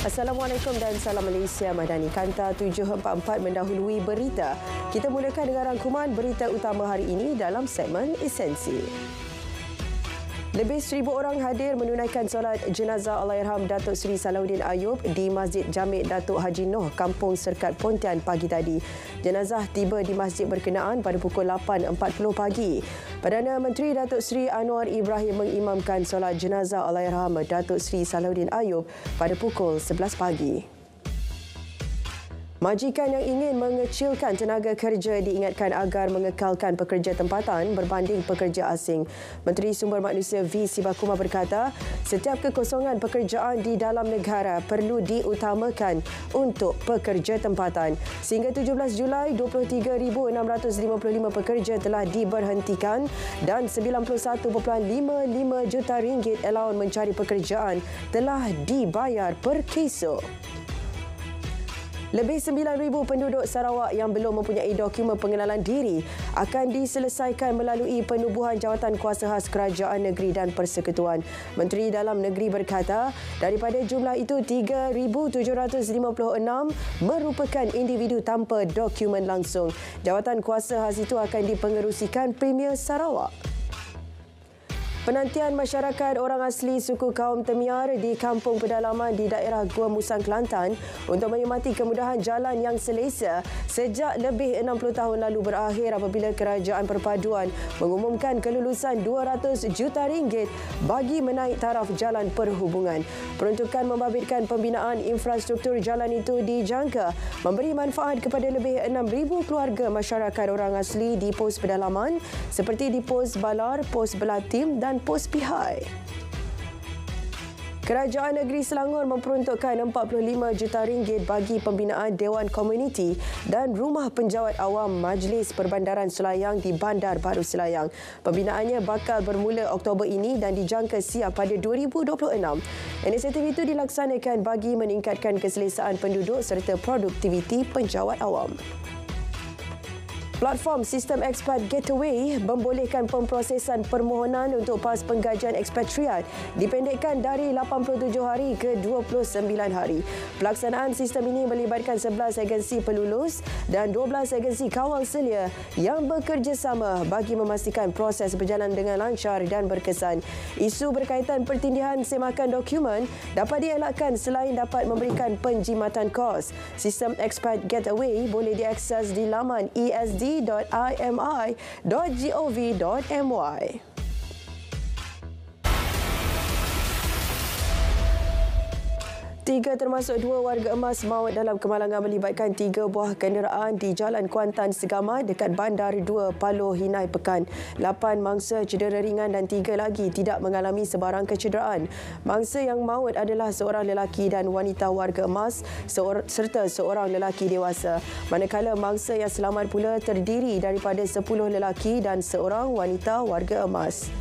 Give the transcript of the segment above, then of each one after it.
Assalamualaikum dan salam Malaysia Madani. Kanta 744 mendahului berita. Kita mulakan dengan rangkuman berita utama hari ini dalam segmen Esensi. Lebih 1,000 orang hadir menunaikan solat jenazah Allahyarham Datuk Seri Salahuddin Ayub di Masjid Jamik Datuk Haji Noh, Kampung Serkat Pontian pagi tadi. Jenazah tiba di masjid berkenaan pada pukul 8.40 pagi. Perdana Menteri Datuk Seri Anwar Ibrahim mengimamkan solat jenazah Allahyarham Datuk Seri Salahuddin Ayub pada pukul 11 pagi. Majikan yang ingin mengecilkan tenaga kerja diingatkan agar mengekalkan pekerja tempatan berbanding pekerja asing. Menteri Sumber Manusia V. Sibakumar berkata, setiap kekosongan pekerjaan di dalam negara perlu diutamakan untuk pekerja tempatan. Sehingga 17 Julai, 23,655 pekerja telah diberhentikan dan 91.55 juta ringgit allowance mencari pekerjaan telah dibayar per kesok. Lebih 9,000 penduduk Sarawak yang belum mempunyai dokumen pengenalan diri akan diselesaikan melalui penubuhan jawatan kuasa khas kerajaan negeri dan persekutuan. Menteri Dalam Negeri berkata, daripada jumlah itu 3,756 merupakan individu tanpa dokumen langsung. Jawatan kuasa khas itu akan dipengerusikan Premier Sarawak. Penantian masyarakat orang asli suku kaum Temiar di Kampung Pedalaman di daerah Gua Musang, Kelantan untuk menikmati kemudahan jalan yang selesa sejak lebih 60 tahun lalu berakhir apabila Kerajaan Perpaduan mengumumkan kelulusan 200 juta ringgit bagi menaik taraf jalan perhubungan. Peruntukan membabitkan pembinaan infrastruktur jalan itu dijangka memberi manfaat kepada lebih 6,000 keluarga masyarakat orang asli di pos pedalaman seperti di pos Balar, pos Belatim dan pos Pihai. Kerajaan Negeri Selangor memperuntukkan 45 juta ringgit bagi pembinaan Dewan Komuniti dan Rumah Penjawat Awam Majlis Perbandaran Selayang di Bandar Baru Selayang. Pembinaannya bakal bermula Oktober ini dan dijangka siap pada 2026. Inisiatif itu dilaksanakan bagi meningkatkan keselesaan penduduk serta produktiviti penjawat awam. Platform Sistem Expat Gateway membolehkan pemprosesan permohonan untuk PAS penggajian ekspatriat dipendekkan dari 87 hari ke 29 hari. Pelaksanaan sistem ini melibatkan 11 agensi pelulus dan 12 agensi kawal selia yang bekerjasama bagi memastikan proses berjalan dengan lancar dan berkesan. Isu berkaitan pertindihan semakan dokumen dapat dielakkan selain dapat memberikan penjimatan kos. Sistem Expat Gateway boleh diakses di laman esd.imi.gov.my. Tiga termasuk dua warga emas maut dalam kemalangan melibatkan 3 buah kenderaan di Jalan Kuantan Segamat dekat Bandar 2 Paloh Hinai Pekan. 8 mangsa cedera ringan dan 3 lagi tidak mengalami sebarang kecederaan. Mangsa yang maut adalah seorang lelaki dan wanita warga emas serta seorang lelaki dewasa. Manakala mangsa yang selamat pula terdiri daripada 10 lelaki dan seorang wanita warga emas.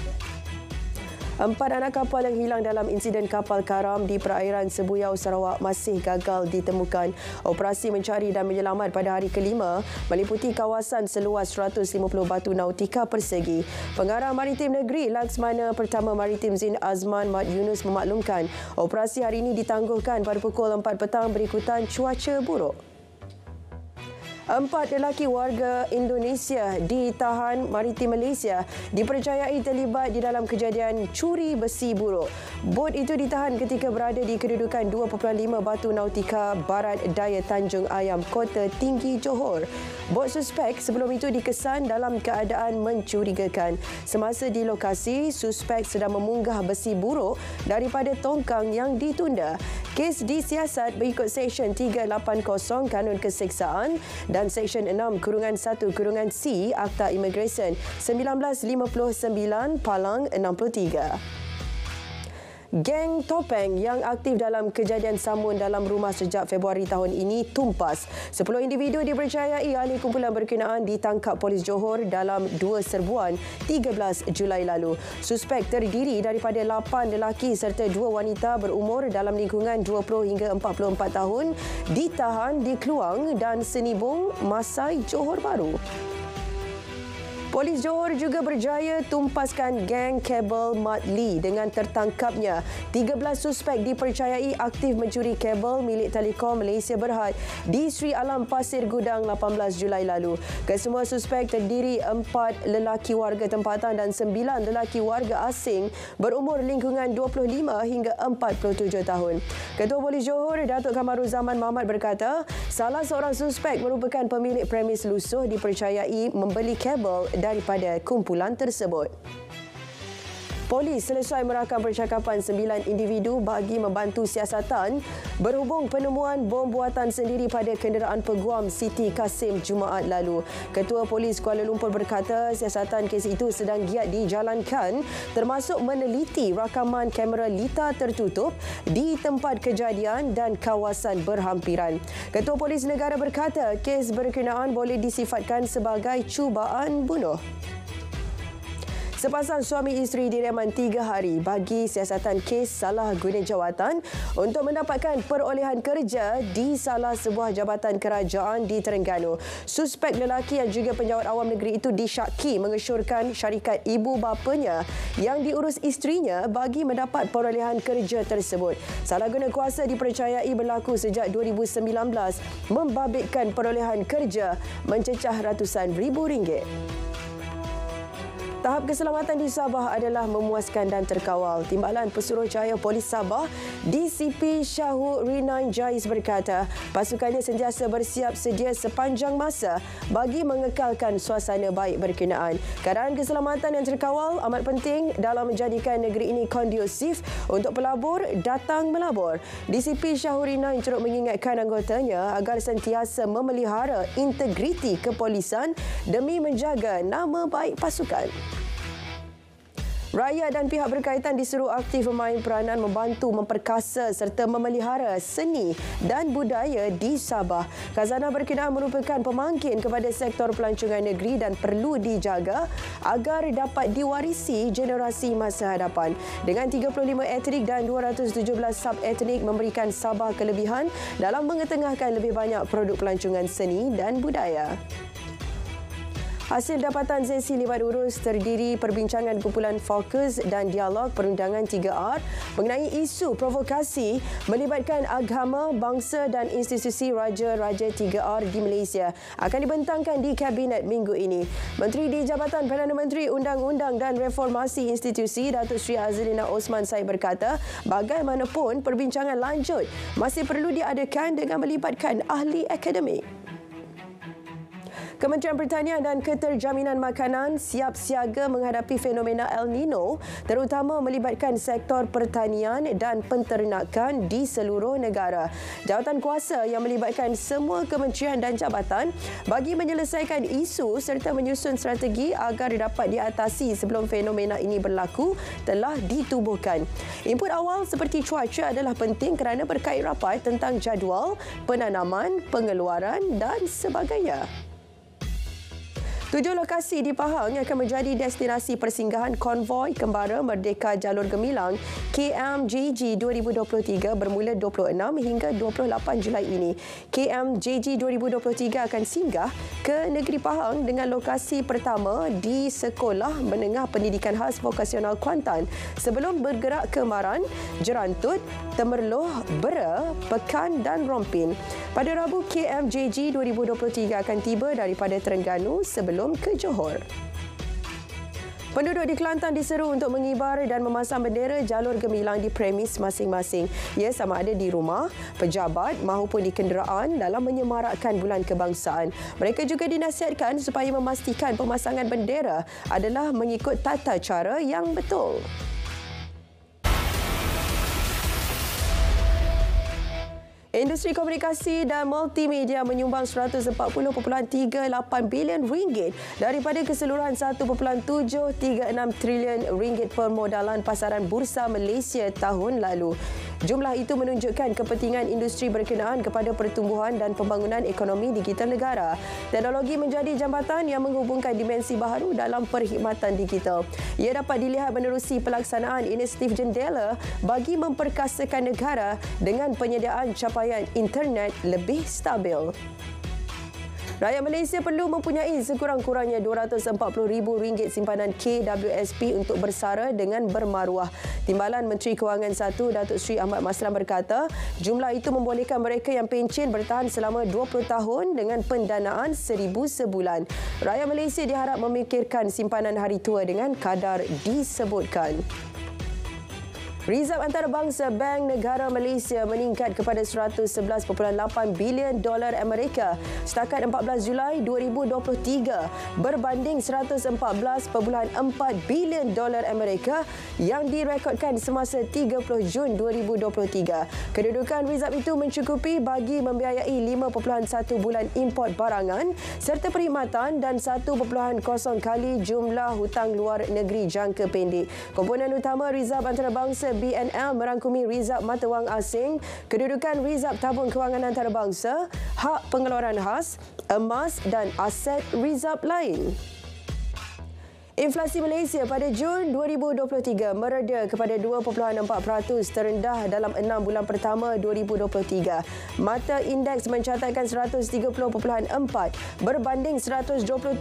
4 anak kapal yang hilang dalam insiden kapal karam di perairan Sebuyau, Sarawak masih gagal ditemukan. Operasi mencari dan menyelamat pada hari kelima meliputi kawasan seluas 150 batu nautika persegi. Pengarah Maritim Negeri Laksmana Pertama Maritim Zin Azman Mat Yunus memaklumkan operasi hari ini ditangguhkan pada pukul 4 petang berikutan cuaca buruk. 4 lelaki warga Indonesia ditahan Maritim Malaysia dipercayai terlibat di dalam kejadian curi besi buruk. Bot itu ditahan ketika berada di kedudukan 2.5 batu nautika barat daya Tanjung Ayam, Kota Tinggi, Johor. Bot suspek sebelum itu dikesan dalam keadaan mencurigakan. Semasa di lokasi, suspek sedang memunggah besi buruk daripada tongkang yang ditunda. Kes disiasat berikut Seksyen 380 Kanun Keseksaan dan Seksyen 6-1-C Akta Imigresen 1959 Palang 63. Geng topeng yang aktif dalam kejadian samun dalam rumah sejak Februari tahun ini tumpas. 10 individu dipercayai ahli kumpulan berkenaan ditangkap polis Johor dalam 2 serbuan 13 Julai lalu. Suspek terdiri daripada 8 lelaki serta 2 wanita berumur dalam lingkungan 20 hingga 44 tahun ditahan di Kluang dan Senibung, Masai, Johor Bahru. Polis Johor juga berjaya tumpaskan geng kabel Mat Lee dengan tertangkapnya 13 suspek dipercayai aktif mencuri kabel milik Telekom Malaysia Berhad di Sri Alam Pasir Gudang 18 Julai lalu. Kesemua suspek terdiri 4 lelaki warga tempatan dan 9 lelaki warga asing berumur lingkungan 25 hingga 47 tahun. Ketua Polis Johor, Datuk Kamaruzaman Mahmat berkata, salah seorang suspek merupakan pemilik premis lusuh dipercayai membeli kabel daripada kumpulan tersebut. Polis selesai merakam percakapan 9 individu bagi membantu siasatan berhubung penemuan bom buatan sendiri pada kenderaan peguam Siti Kasim Jumaat lalu. Ketua Polis Kuala Lumpur berkata siasatan kes itu sedang giat dijalankan termasuk meneliti rakaman kamera lita tertutup di tempat kejadian dan kawasan berhampiran. Ketua Polis Negara berkata kes berkenaan boleh disifatkan sebagai cubaan bunuh. Sepasang suami isteri direman 3 hari bagi siasatan kes salah guna jawatan untuk mendapatkan perolehan kerja di salah sebuah jabatan kerajaan di Terengganu. Suspek lelaki yang juga penjawat awam negeri itu disyaki mengesyorkan syarikat ibu bapanya yang diurus isterinya bagi mendapat perolehan kerja tersebut. Salah guna kuasa dipercayai berlaku sejak 2019 membabitkan perolehan kerja mencecah ratusan ribu ringgit. Tahap keselamatan di Sabah adalah memuaskan dan terkawal. Timbalan Pesuruhjaya Polis Sabah, DCP Syahur Rinain Jais berkata, pasukannya sentiasa bersiap sedia sepanjang masa bagi mengekalkan suasana baik berkenaan. Keadaan keselamatan yang terkawal amat penting dalam menjadikan negeri ini kondusif untuk pelabur datang melabur. DCP Syahur Rinain turut mengingatkan anggotanya agar sentiasa memelihara integriti kepolisan demi menjaga nama baik pasukan. Rakyat dan pihak berkaitan disuruh aktif memain peranan membantu memperkasa serta memelihara seni dan budaya di Sabah. Khazanah berkenaan merupakan pemangkin kepada sektor pelancongan negeri dan perlu dijaga agar dapat diwarisi generasi masa hadapan. Dengan 35 etnik dan 217 sub-etnik memberikan Sabah kelebihan dalam mengetengahkan lebih banyak produk pelancongan seni dan budaya. Hasil dapatan sesi libat urus terdiri perbincangan kumpulan fokus dan dialog perundangan 3R mengenai isu provokasi melibatkan agama, bangsa dan institusi raja-raja 3R di Malaysia akan dibentangkan di Kabinet minggu ini. Menteri di Jabatan Perdana Menteri Undang-Undang dan Reformasi Institusi Datuk Seri Azlina Osman Said berkata, bagaimanapun perbincangan lanjut masih perlu diadakan dengan melibatkan ahli akademik. Kementerian Pertanian dan Keterjaminan Makanan siap siaga menghadapi fenomena El Nino terutama melibatkan sektor pertanian dan penternakan di seluruh negara. Jawatan kuasa yang melibatkan semua kementerian dan jabatan bagi menyelesaikan isu serta menyusun strategi agar dapat diatasi sebelum fenomena ini berlaku telah ditubuhkan. Input awal seperti cuaca adalah penting kerana berkait rapat tentang jadual, penanaman, pengeluaran dan sebagainya. 7 lokasi di Pahang akan menjadi destinasi persinggahan konvoi kembara Merdeka Jalur Gemilang KMJG 2023 bermula 26 hingga 28 Julai ini. KMJG 2023 akan singgah ke negeri Pahang dengan lokasi pertama di Sekolah Menengah Pendidikan Khas Vokasional Kuantan sebelum bergerak ke Maran, Jerantut, Temerloh, Bera, Pekan dan Rompin. Pada Rabu, KMJG 2023 akan tiba daripada Terengganu sebelum ke Johor. Penduduk di Kelantan diseru untuk mengibar dan memasang bendera jalur gemilang di premis masing-masing. Ia sama ada di rumah, pejabat maupun di kenderaan dalam menyemarakkan bulan kebangsaan. Mereka juga dinasihatkan supaya memastikan pemasangan bendera adalah mengikut tata cara yang betul. Industri komunikasi dan multimedia menyumbang RM140.38 bilion daripada keseluruhan RM1.736 trilion permodalan pasaran Bursa Malaysia tahun lalu. Jumlah itu menunjukkan kepentingan industri berkenaan kepada pertumbuhan dan pembangunan ekonomi digital negara. Teknologi menjadi jambatan yang menghubungkan dimensi baharu dalam perkhidmatan digital. Ia dapat dilihat menerusi pelaksanaan inisiatif jendela bagi memperkasakan negara dengan penyediaan capaian internet lebih stabil. Rakyat Malaysia perlu mempunyai sekurang-kurangnya RM240,000 simpanan KWSP untuk bersara dengan bermaruah. Timbalan Menteri Kewangan 1, Datuk Seri Ahmad Maslan berkata, jumlah itu membolehkan mereka yang pencen bertahan selama 20 tahun dengan pendanaan RM1,000 sebulan. Rakyat Malaysia diharap memikirkan simpanan hari tua dengan kadar disebutkan. Rizab antarabangsa Bank Negara Malaysia meningkat kepada $111.8 bilion Amerika setakat 14 Julai 2023 berbanding $114.4 bilion Amerika yang direkodkan semasa 30 Jun 2023. Kedudukan rizab itu mencukupi bagi membiayai 5.1 bulan import barangan serta perkhidmatan dan 1.0 kali jumlah hutang luar negeri jangka pendek. Komponen utama rizab antarabangsa BNL merangkumi rizab mata wang asing, kedudukan rizab tabung kewangan antarabangsa, hak pengeluaran khas, emas dan aset rizab lain. Inflasi Malaysia pada Jun 2023 mereda kepada 2.4% terendah dalam 6 bulan pertama 2023. Mata indeks mencatatkan 130.4 berbanding 127.4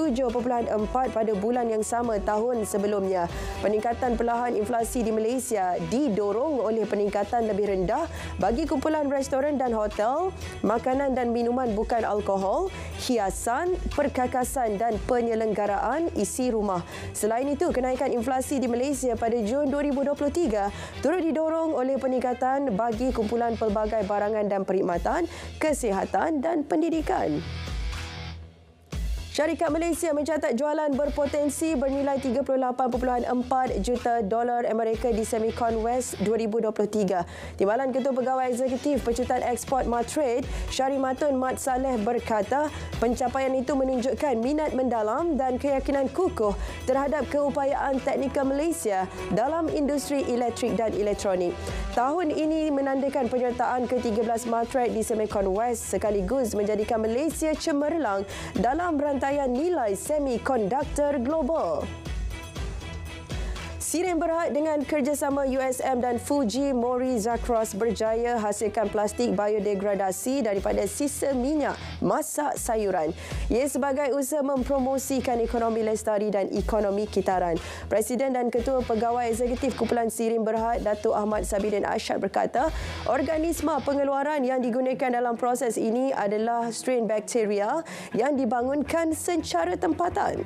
pada bulan yang sama tahun sebelumnya. Peningkatan perlahan inflasi di Malaysia didorong oleh peningkatan lebih rendah bagi kumpulan restoran dan hotel, makanan dan minuman bukan alkohol, hiasan, perkakasan dan penyelenggaraan isi rumah. Selain itu, kenaikan inflasi di Malaysia pada Jun 2023 turut didorong oleh peningkatan bagi kumpulan pelbagai barangan dan perkhidmatan, kesihatan dan pendidikan. Syarikat Malaysia mencatat jualan berpotensi bernilai $38.4 juta Amerika di Semicon West 2023. Timbalan Ketua Pegawai Eksekutif Pecutan Eksport Matrade, Syarimatun Mat Saleh berkata, pencapaian itu menunjukkan minat mendalam dan keyakinan kukuh terhadap keupayaan teknikal Malaysia dalam industri elektrik dan elektronik. Tahun ini menandakan penyertaan ke-13 Matrade di Semicon West sekaligus menjadikan Malaysia cemerlang dalam rantai nilai semikonduktor global. Sirin Berhad dengan kerjasama USM dan Fuji Mori Zacros berjaya hasilkan plastik biodegradasi daripada sisa minyak masak sayuran. Ia sebagai usaha mempromosikan ekonomi lestari dan ekonomi kitaran. Presiden dan Ketua Pegawai Eksekutif Kumpulan Sirin Berhad, Datuk Ahmad Sabidin Arsyad berkata, organisma pengeluaran yang digunakan dalam proses ini adalah strain bakteria yang dibangunkan secara tempatan.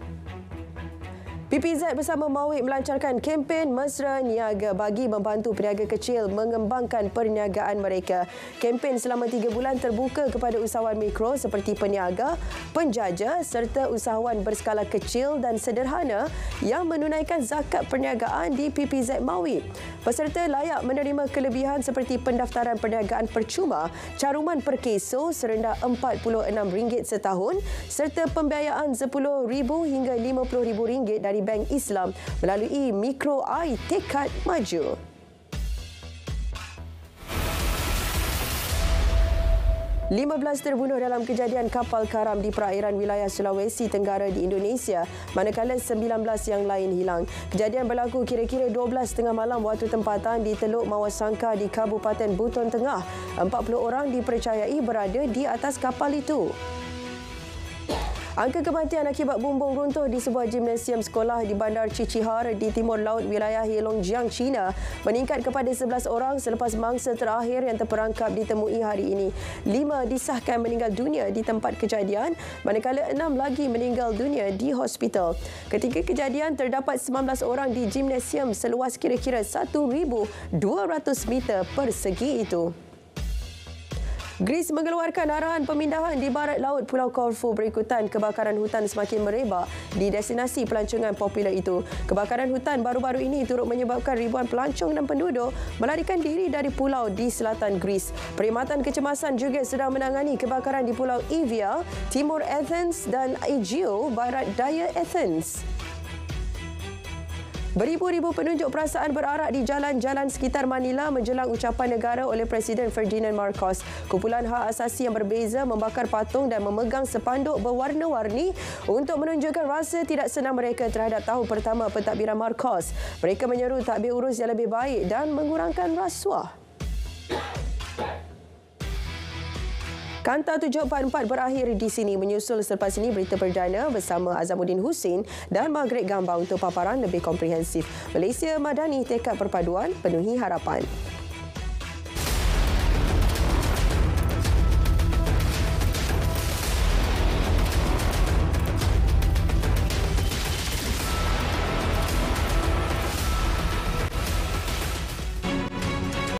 PPZ bersama Mawib melancarkan kempen Mesra Niaga bagi membantu peniaga kecil mengembangkan perniagaan mereka. Kempen selama 3 bulan terbuka kepada usahawan mikro seperti peniaga, penjaja serta usahawan berskala kecil dan sederhana yang menunaikan zakat perniagaan di PPZ Mawib. Peserta layak menerima kelebihan seperti pendaftaran perniagaan percuma, caruman per keso serendah RM46 setahun serta pembiayaan RM10,000 hingga RM50,000 dari Bank Islam melalui Mikro AI Tekad Maju. Lima belas terbunuh dalam kejadian kapal karam di perairan wilayah Sulawesi Tenggara di Indonesia, manakala 19 yang lain hilang. Kejadian berlaku kira-kira 12:30 malam waktu tempatan di Teluk Mawasangka di Kabupaten Buton Tengah. 40 orang dipercayai berada di atas kapal itu. Angka kematian akibat bumbung runtuh di sebuah gimnasium sekolah di Bandar Cicihar di timur laut wilayah Heilongjiang, China meningkat kepada 11 orang selepas mangsa terakhir yang terperangkap ditemui hari ini. 5 disahkan meninggal dunia di tempat kejadian, manakala 6 lagi meninggal dunia di hospital. Ketika kejadian, terdapat 19 orang di gimnasium seluas kira-kira 1,200 meter persegi itu. Greece mengeluarkan arahan pemindahan di barat laut Pulau Corfu berikutan kebakaran hutan semakin merebak di destinasi pelancongan popular itu. Kebakaran hutan baru-baru ini turut menyebabkan ribuan pelancong dan penduduk melarikan diri dari pulau di selatan Greece. Perkhidmatan kecemasan juga sedang menangani kebakaran di Pulau Evia, Timur Athens dan Aegeo, barat daya Athens. Beribu-ribu penunjuk perasaan berarak di jalan-jalan sekitar Manila menjelang ucapan negara oleh Presiden Ferdinand Marcos. Kumpulan hak asasi yang berbeza membakar patung dan memegang sepanduk berwarna-warni untuk menunjukkan rasa tidak senang mereka terhadap tahun pertama pentadbiran Marcos. Mereka menyeru tadbir urus yang lebih baik dan mengurangkan rasuah. Kanta 744 berakhir di sini. Menyusul selepas ini berita perdana bersama Azamuddin Hussein dan Margaret Gambang untuk paparan lebih komprehensif. Malaysia Madani tekad perpaduan penuhi harapan.